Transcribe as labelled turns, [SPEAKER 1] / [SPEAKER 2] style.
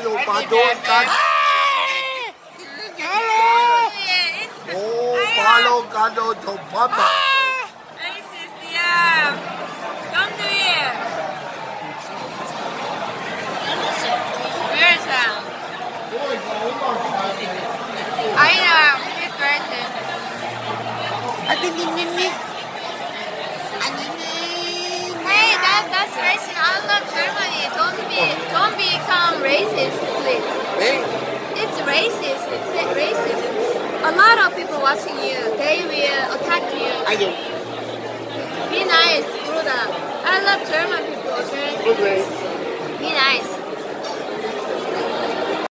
[SPEAKER 1] อยู่มาโดนกันโอ้มาลงกันโดนถมพับอ่ะ
[SPEAKER 2] Racist, yeah. Don't do it. Where's that? I know. It's racist. Hey, that's racist. I love Germany. Don't become racist, please. It's racist. It's racism. A lot of people watching you. They will attack you. Be nice, Bruda. I love German people, okay? Be nice.